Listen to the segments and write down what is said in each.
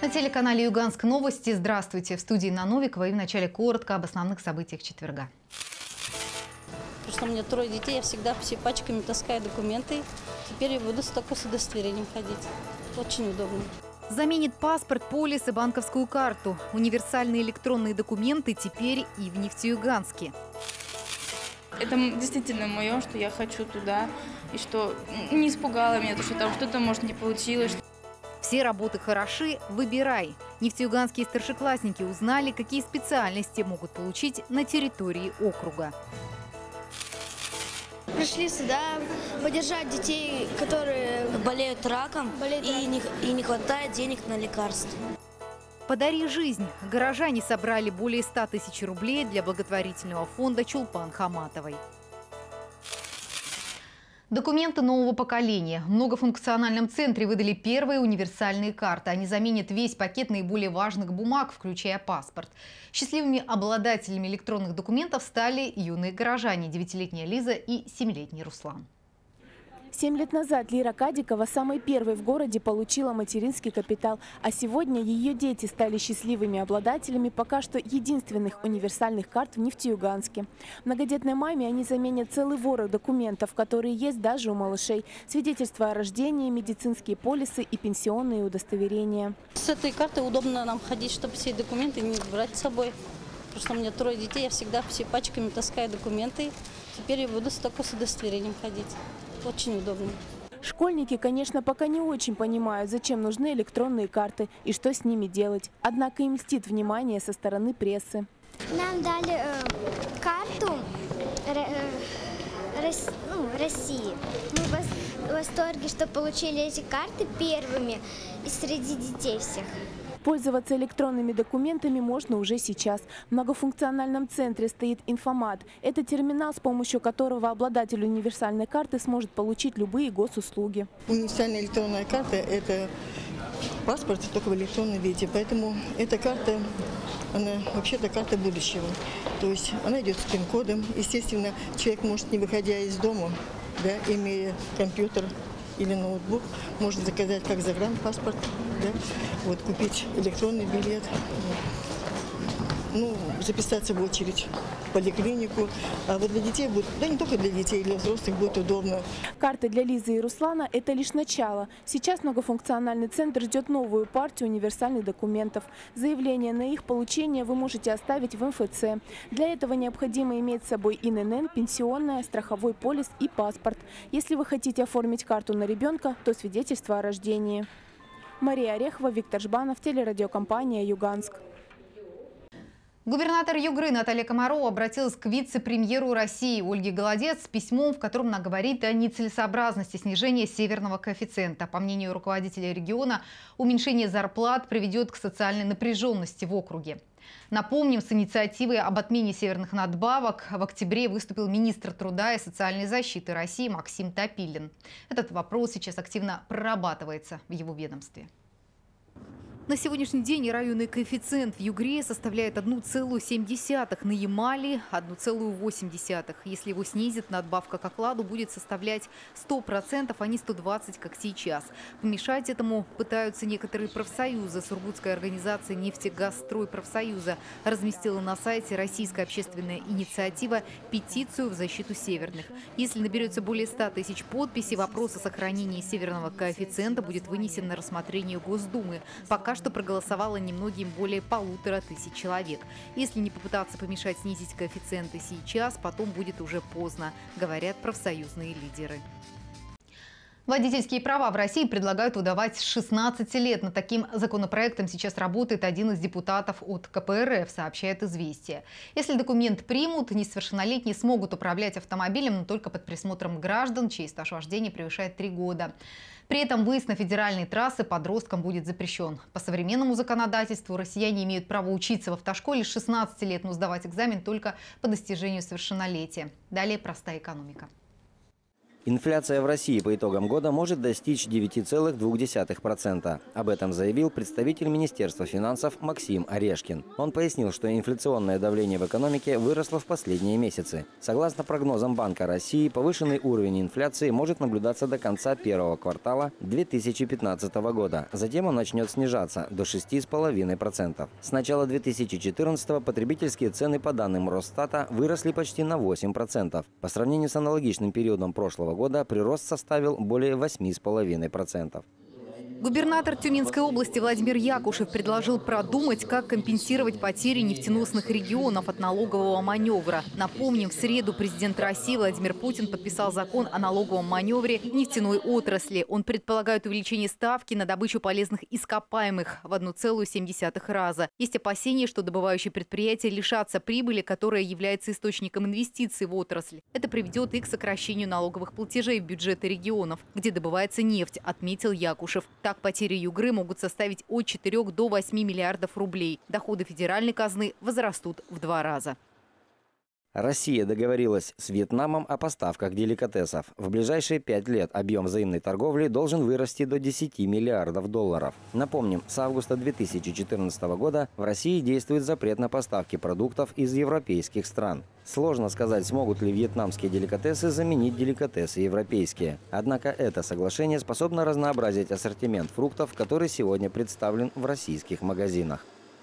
На телеканале «Юганск новости». Здравствуйте. В студии Инна Новикова и вначале коротко об основных событиях четверга. Потому что у меня 3 детей, я всегда все пачками таскаю документы. Теперь я буду только с удостоверением ходить. Очень удобно. Заменит паспорт, полис и банковскую карту. Универсальные электронные документы теперь и в Нефтеюганске. Это действительно мое, что я хочу туда, и что не испугало меня, то, что там что-то, может, не получилось. Все работы хороши, выбирай. Нефтеюганские старшеклассники узнали, какие специальности могут получить на территории округа. Пришли сюда поддержать детей, которые болеют раком и не хватает денег на лекарства. «Подари жизнь». Горожане собрали более 100 тысяч рублей для благотворительного фонда Чулпан Хаматовой. Документы нового поколения. В многофункциональном центре выдали первые универсальные карты. Они заменят весь пакет наиболее важных бумаг, включая паспорт. Счастливыми обладателями электронных документов стали юные горожане – 9-летняя Лиза и 7-летний Руслан. 7 лет назад Лира Кадикова, самой первой в городе, получила материнский капитал. А сегодня ее дети стали счастливыми обладателями пока что единственных универсальных карт в Нефтеюганске. Многодетной маме они заменят целый ворох документов, которые есть даже у малышей. Свидетельства о рождении, медицинские полисы и пенсионные удостоверения. С этой картой удобно нам ходить, чтобы все документы не брать с собой. Потому что у меня 3 детей, я всегда все пачками таскаю документы. Теперь я буду только с удостоверением ходить. Очень удобно. Школьники, конечно, пока не очень понимают, зачем нужны электронные карты и что с ними делать. Однако им льстит внимание со стороны прессы. нам дали карту России. Мы в восторге, что получили эти карты первыми и среди детей всех. Пользоваться электронными документами можно уже сейчас. В многофункциональном центре стоит информат. Это терминал, с помощью которого обладатель универсальной карты сможет получить любые госуслуги. Универсальная электронная карта – это паспорт только в электронном виде. Поэтому эта карта, она вообще-то карта будущего. То есть она идет с пин-кодом. Естественно, человек может, не выходя из дома, да, имея компьютер или ноутбук, можно заказать как загранпаспорт, да, вот, купить электронный билет, ну, записаться в очередь в поликлинику. А вот для детей будет, да не только для детей, для взрослых будет удобно. Карты для Лизы и Руслана – это лишь начало. Сейчас многофункциональный центр ждет новую партию универсальных документов. Заявление на их получение вы можете оставить в МФЦ. Для этого необходимо иметь с собой ИНН, пенсионное, страховой полис и паспорт. Если вы хотите оформить карту на ребенка, то свидетельство о рождении. Мария Орехова, Виктор Жбанов, телерадиокомпания «Юганск». Губернатор Югры Наталья Комарова обратилась к вице-премьеру России Ольге Голодец с письмом, в котором она говорит о нецелесообразности снижения северного коэффициента. По мнению руководителя региона, уменьшение зарплат приведет к социальной напряженности в округе. Напомним, с инициативой об отмене северных надбавок в октябре выступил министр труда и социальной защиты России Максим Топилин. Этот вопрос сейчас активно прорабатывается в его ведомстве. На сегодняшний день районный коэффициент в Югре составляет 1,7, на Ямале – 1,8. Если его снизит, надбавка к окладу будет составлять 100%, а не 120%, как сейчас. Помешать этому пытаются некоторые профсоюзы. Сургутская организация «Нефтегазстрой профсоюза» разместила на сайте «Российская общественная инициатива» петицию в защиту северных. Если наберется более 100 тысяч подписей, вопрос о сохранении северного коэффициента будет вынесен на рассмотрение Госдумы. Пока что проголосовало немногим более 1500 человек. Если не попытаться помешать снизить коэффициенты сейчас, потом будет уже поздно, говорят профсоюзные лидеры. Водительские права в России предлагают выдавать с 16 лет. Над таким законопроектом сейчас работает один из депутатов от КПРФ, сообщает «Известия». Если документ примут, несовершеннолетние смогут управлять автомобилем, но только под присмотром граждан, чей стаж вождения превышает 3 года. При этом выезд на федеральные трассы подросткам будет запрещен. По современному законодательству россияне имеют право учиться в автошколе с 16 лет, но сдавать экзамен только по достижению совершеннолетия. Далее простая экономика. Инфляция в России по итогам года может достичь 9,2%. Об этом заявил представитель Министерства финансов Максим Орешкин. Он пояснил, что инфляционное давление в экономике выросло в последние месяцы. Согласно прогнозам Банка России, повышенный уровень инфляции может наблюдаться до конца первого квартала 2015 года. Затем он начнет снижаться до 6,5%. С начала 2014 потребительские цены по данным Росстата выросли почти на 8%. По сравнению с аналогичным периодом прошлого года прирост составил более 8,5%. Губернатор Тюменской области Владимир Якушев предложил продумать, как компенсировать потери нефтеносных регионов от налогового маневра. Напомним, в среду президент России Владимир Путин подписал закон о налоговом маневре нефтяной отрасли. Он предполагает увеличение ставки на добычу полезных ископаемых в 1,7 раза. Есть опасения, что добывающие предприятия лишатся прибыли, которая является источником инвестиций в отрасль. Это приведет и к сокращению налоговых платежей в бюджеты регионов, где добывается нефть, отметил Якушев. Так, потери Югры могут составить от 4 до 8 миллиардов рублей. Доходы федеральной казны возрастут в 2 раза. Россия договорилась с Вьетнамом о поставках деликатесов. В ближайшие 5 лет объем взаимной торговли должен вырасти до 10 миллиардов долларов. Напомним, с августа 2014 года в России действует запрет на поставки продуктов из европейских стран. Сложно сказать, смогут ли вьетнамские деликатесы заменить деликатесы европейские. Однако это соглашение способно разнообразить ассортимент фруктов, который сегодня представлен в российских магазинах.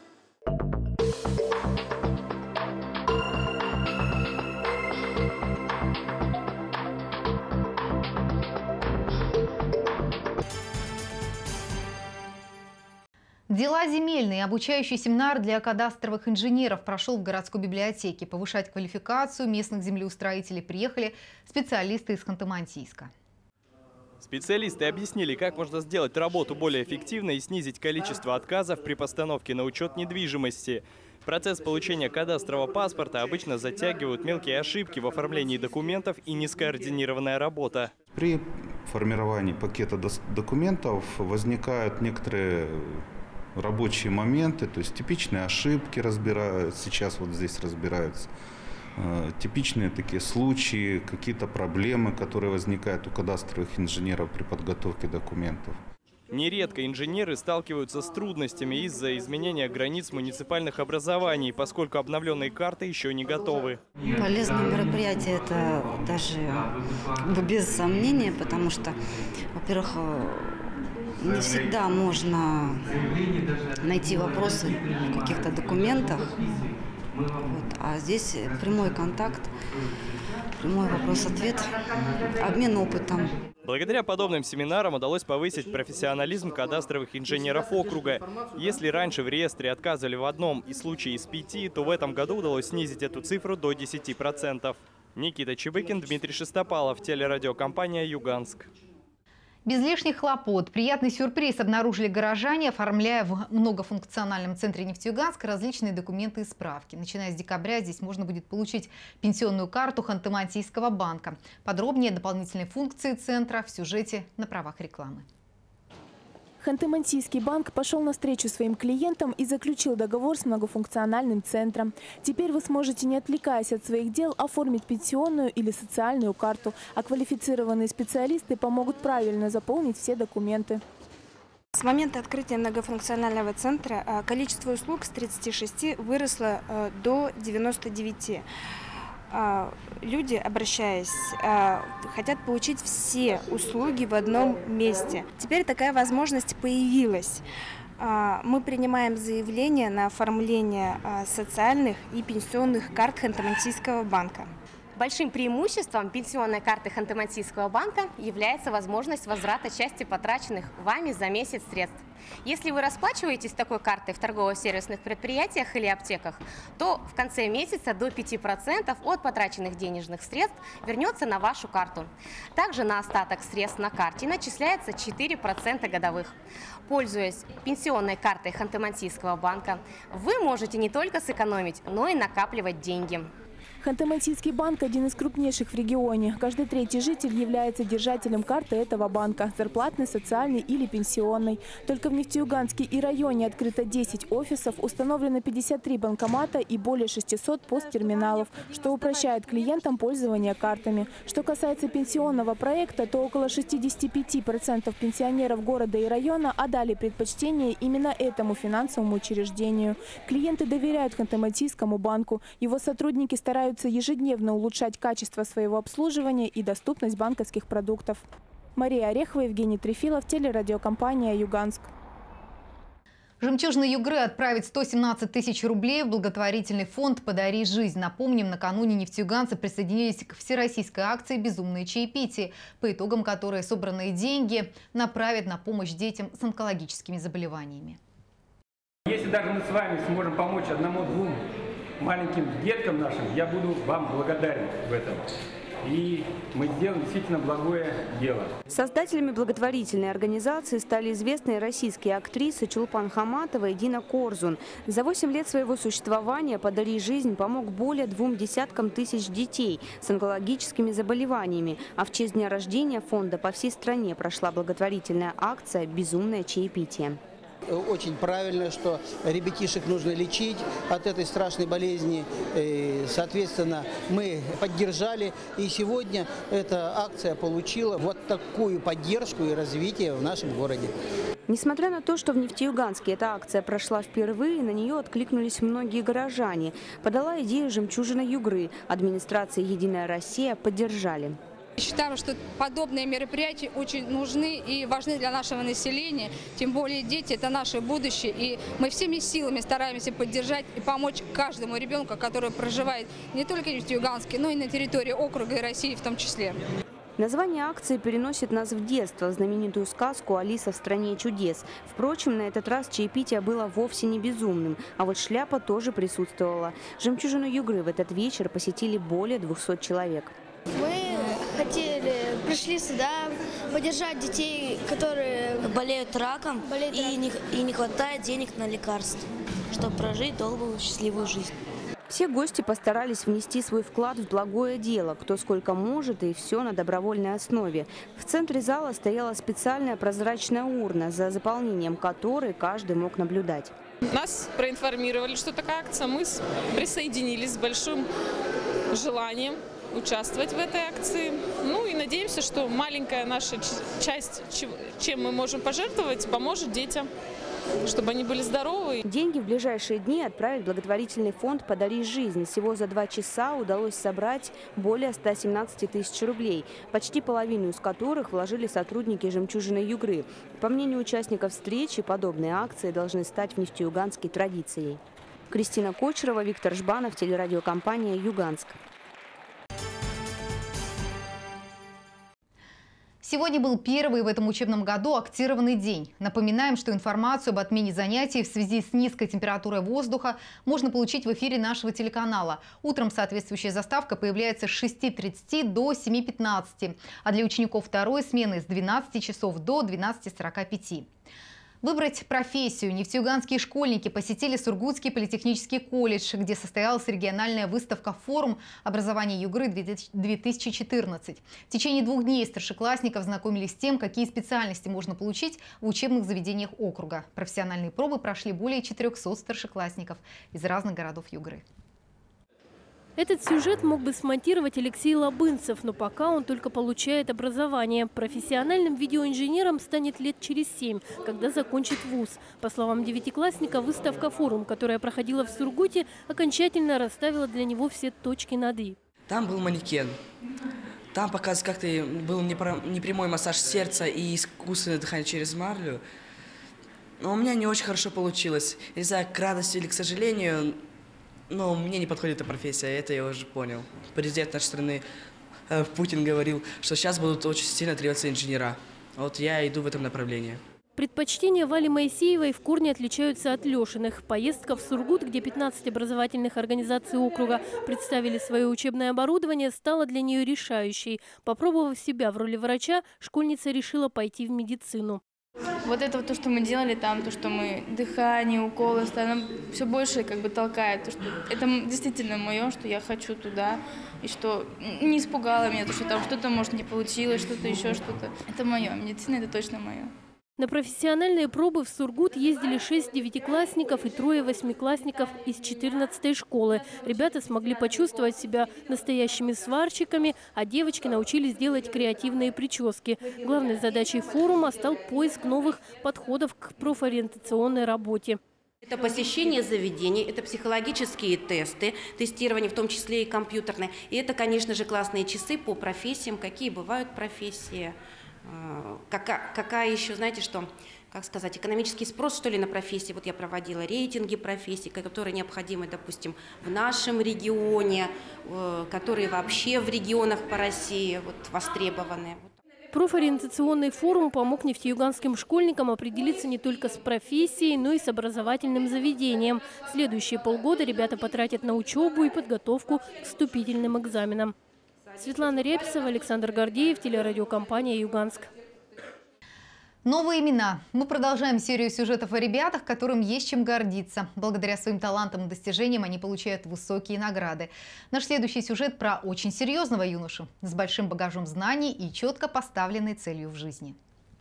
Дела земельные. Обучающий семинар для кадастровых инженеров прошел в городской библиотеке. Повышать квалификацию местных землеустроителей приехали специалисты из Ханты-Мансийска. Специалисты объяснили, как можно сделать работу более эффективной и снизить количество отказов при постановке на учет недвижимости. Процесс получения кадастрового паспорта обычно затягивают мелкие ошибки в оформлении документов и нескоординированная работа. При формировании пакета документов возникают некоторые рабочие моменты, то есть типичные ошибки сейчас вот здесь разбираются, типичные такие случаи, какие-то проблемы, которые возникают у кадастровых инженеров при подготовке документов. Нередко инженеры сталкиваются с трудностями из-за изменения границ муниципальных образований, поскольку обновленные карты еще не готовы. Полезное мероприятие – это даже без сомнения, потому что, во-первых, не всегда можно найти вопросы в каких-то документах, а здесь прямой контакт, прямой вопрос-ответ, обмен опытом. Благодаря подобным семинарам удалось повысить профессионализм кадастровых инженеров округа. Если раньше в реестре отказывали в одном из случаев из 5, то в этом году удалось снизить эту цифру до 10%. Никита Чебыкин, Дмитрий Шестопалов, телерадиокомпания «Юганск». Без лишних хлопот приятный сюрприз обнаружили горожане, оформляя в многофункциональном центре «Нефтеюганск» различные документы и справки. Начиная с декабря здесь можно будет получить пенсионную карту Ханты-Мансийского банка. Подробнее дополнительные функции центра в сюжете на правах рекламы. Ханты-Мансийский банк пошел навстречу своим клиентам и заключил договор с многофункциональным центром. Теперь вы сможете, не отвлекаясь от своих дел, оформить пенсионную или социальную карту, а квалифицированные специалисты помогут правильно заполнить все документы. С момента открытия многофункционального центра количество услуг с 36 выросло до 99. Люди, обращаясь, хотят получить все услуги в одном месте. Теперь такая возможность появилась. Мы принимаем заявление на оформление социальных и пенсионных карт Ханты-Мансийского банка. Большим преимуществом пенсионной карты Ханты-Мансийского банка является возможность возврата части потраченных вами за месяц средств. Если вы расплачиваетесь такой картой в торгово-сервисных предприятиях или аптеках, то в конце месяца до 5% от потраченных денежных средств вернется на вашу карту. Также на остаток средств на карте начисляется 4% годовых. Пользуясь пенсионной картой Ханты-Мансийского банка, вы можете не только сэкономить, но и накапливать деньги. Ханты-Мансийский банк – один из крупнейших в регионе. Каждый третий житель является держателем карты этого банка – зарплатной, социальной или пенсионной. Только в Нефтеюганске и районе открыто 10 офисов, установлено 53 банкомата и более 600 посттерминалов, что упрощает клиентам пользование картами. Что касается пенсионного проекта, то около 65% пенсионеров города и района отдали предпочтение именно этому финансовому учреждению. Клиенты доверяют Ханты-Мансийскому банку. Его сотрудники стараются ежедневно улучшать качество своего обслуживания и доступность банковских продуктов. Мария Орехова, Евгений Трефилов, телерадиокомпания «Юганск». «Жемчужина Югры» отправит 117 тысяч рублей в благотворительный фонд «Подари жизнь». Напомним, накануне нефтеюганцы присоединились к всероссийской акции «Безумные чаепития», по итогам которой собранные деньги направят на помощь детям с онкологическими заболеваниями. Если даже мы с вами сможем помочь одному-двум маленьким деткам нашим, я буду вам благодарен в этом. И мы сделаем действительно благое дело. Создателями благотворительной организации стали известные российские актрисы Чулпан Хаматова и Дина Корзун. За 8 лет своего существования «Подари жизнь» помог более 2 тысяч детей с онкологическими заболеваниями. А в честь дня рождения фонда по всей стране прошла благотворительная акция «Безумное чаепитие». Очень правильно, что ребятишек нужно лечить от этой страшной болезни. Соответственно, мы поддержали. И сегодня эта акция получила вот такую поддержку и развитие в нашем городе. Несмотря на то, что в Нефтеюганске эта акция прошла впервые, на нее откликнулись многие горожане. Подала идею «Жемчужина Югры». Администрация «Единая Россия» поддержали. Считаем, что подобные мероприятия очень нужны и важны для нашего населения. Тем более дети – это наше будущее. И мы всеми силами стараемся поддержать и помочь каждому ребенку, который проживает не только в Нефтеюганске, но и на территории округа и России в том числе. Название акции переносит нас в детство, знаменитую сказку «Алиса в стране чудес». Впрочем, на этот раз чаепитие было вовсе не безумным, а вот шляпа тоже присутствовала. «Жемчужину Югры» в этот вечер посетили более 200 человек. Мы пришли сюда поддержать детей, которые болеют раком, и не хватает денег на лекарства, чтобы прожить долгую счастливую жизнь. Все гости постарались внести свой вклад в благое дело, кто сколько может, и все на добровольной основе. В центре зала стояла специальная прозрачная урна, за заполнением которой каждый мог наблюдать. Нас проинформировали, что такая акция, мы присоединились с большим желанием участвовать в этой акции. Ну и надеемся, что маленькая наша часть, чем мы можем пожертвовать, поможет детям, чтобы они были здоровы. Деньги в ближайшие дни отправить в благотворительный фонд «Подари жизнь». Всего за 2 часа удалось собрать более 117 тысяч рублей, почти половину из которых вложили сотрудники «Жемчужины Югры». По мнению участников встречи, подобные акции должны стать в Нефтеюганске традицией. Кристина Кочерова, Виктор Жбанов, телерадиокомпания «Юганск». Сегодня был первый в этом учебном году актированный день. Напоминаем, что информацию об отмене занятий в связи с низкой температурой воздуха можно получить в эфире нашего телеканала. Утром соответствующая заставка появляется с 6:30 до 7:15, а для учеников второй смены с 12 часов до 12:45. Выбрать профессию нефтеюганские школьники посетили Сургутский политехнический колледж, где состоялась региональная выставка «Форум образования Югры-2014». В течение 2 дней старшеклассников знакомились с тем, какие специальности можно получить в учебных заведениях округа. Профессиональные пробы прошли более 400 старшеклассников из разных городов Югры. Этот сюжет мог бы смонтировать Алексей Лобынцев, но пока он только получает образование. Профессиональным видеоинженером станет лет через 7, когда закончит вуз. По словам девятиклассника, выставка «Форум», которая проходила в Сургуте, окончательно расставила для него все точки над «и». Там был манекен. Там показывается, как-то был непрямой массаж сердца и искусственное дыхание через марлю. Но у меня не очень хорошо получилось. Не знаю, к радости или к сожалению, но мне не подходит эта профессия, это я уже понял. Президент нашей страны Путин говорил, что сейчас будут очень сильно требоваться инженера. Вот я иду в этом направлении. Предпочтения Вали Моисеевой в корне отличаются от Лешиных. Поездка в Сургут, где 15 образовательных организаций округа представили свое учебное оборудование, стала для нее решающей. Попробовав себя в роли врача, школьница решила пойти в медицину. Вот это вот то, что мы делали там, то, что мы дыхание, уколы ставим, все больше как бы толкает. То, что это действительно мое, что я хочу туда, и что не испугало меня, то, что там что-то, может, не получилось, что-то еще, что-то. Это мое, медицина это точно мое. На профессиональные пробы в Сургут ездили 6 девятиклассников и 3 восьмиклассников из 14-й школы. Ребята смогли почувствовать себя настоящими сварщиками, а девочки научились делать креативные прически. Главной задачей форума стал поиск новых подходов к профориентационной работе. Это посещение заведений, это психологические тесты, тестирование, в том числе и компьютерные. И это, конечно же, классные часы по профессиям, какие бывают профессии. Какая еще, знаете, что, как сказать, экономический спрос, что ли, на профессии. Вот я проводила рейтинги профессий, которые необходимы, допустим, в нашем регионе, которые вообще в регионах по России вот, востребованы. Профориентационный форум помог нефтеюганским школьникам определиться не только с профессией, но и с образовательным заведением. Следующие полгода ребята потратят на учебу и подготовку к вступительным экзаменам. Светлана Реписова, Александр Гордеев, телерадиокомпания «Юганск». Новые имена. Мы продолжаем серию сюжетов о ребятах, которым есть чем гордиться. Благодаря своим талантам и достижениям они получают высокие награды. Наш следующий сюжет про очень серьезного юношу с большим багажом знаний и четко поставленной целью в жизни.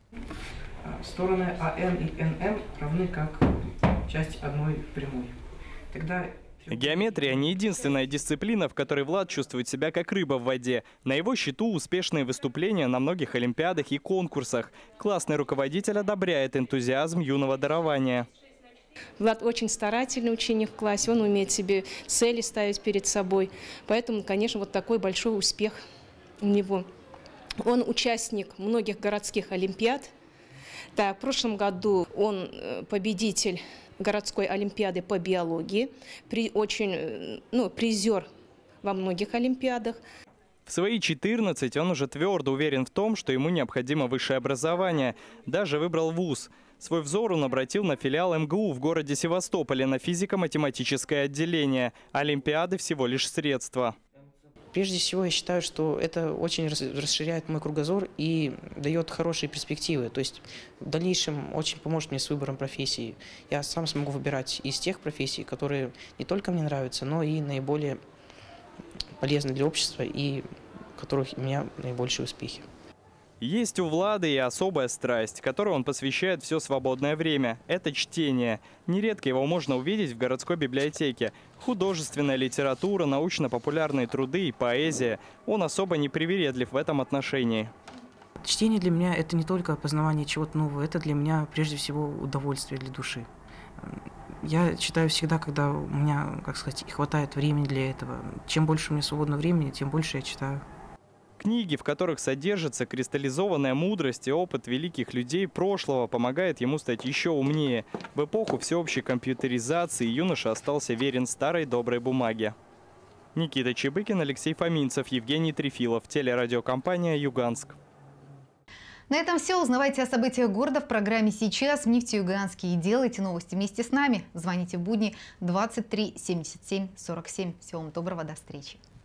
Стороны АН и НМ равны как часть одной прямой. Тогда... Геометрия не единственная дисциплина, в которой Влад чувствует себя как рыба в воде. На его счету успешные выступления на многих олимпиадах и конкурсах. Классный руководитель одобряет энтузиазм юного дарования. Влад очень старательный ученик в классе, он умеет себе цели ставить перед собой. Поэтому, конечно, вот такой большой успех у него. Он участник многих городских олимпиад. Так, в прошлом году он победитель городской олимпиады по биологии, призер во многих олимпиадах. В свои 14 он уже твердо уверен в том, что ему необходимо высшее образование. Даже выбрал вуз. Свой взор он обратил на филиал МГУ в городе Севастополе на физико-математическое отделение. Олимпиады всего лишь средства. Прежде всего, я считаю, что это очень расширяет мой кругозор и дает хорошие перспективы. То есть в дальнейшем очень поможет мне с выбором профессии. Я сам смогу выбирать из тех профессий, которые не только мне нравятся, но и наиболее полезны для общества и в которых у меня наибольшие успехи. Есть у Влада и особая страсть, которой он посвящает все свободное время. Это чтение. Нередко его можно увидеть в городской библиотеке. Художественная литература, научно-популярные труды и поэзия. Он особо не привередлив в этом отношении. Чтение для меня – это не только познавание чего-то нового, это для меня прежде всего удовольствие для души. Я читаю всегда, когда у меня, как сказать, хватает времени для этого. Чем больше у меня свободного времени, тем больше я читаю. Книги, в которых содержится кристаллизованная мудрость и опыт великих людей прошлого, помогает ему стать еще умнее. В эпоху всеобщей компьютеризации юноша остался верен старой доброй бумаге. Никита Чебыкин, Алексей Фоминцев, Евгений Трефилов, телерадиокомпания «Юганск». На этом все. Узнавайте о событиях города в программе «Сейчас» в Нефтеюганске. И делайте новости вместе с нами. Звоните в будни 23 77 47. Всего вам доброго, до встречи.